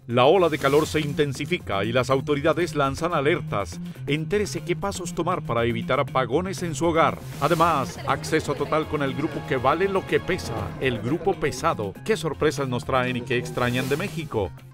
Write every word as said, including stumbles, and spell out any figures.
La ola de calor se intensifica y las autoridades lanzan alertas. Entérese qué pasos tomar para evitar apagones en su hogar. Además, acceso total con el grupo que vale lo que pesa, el Grupo Pesado. ¿Qué sorpresas nos traen y qué extrañan de México?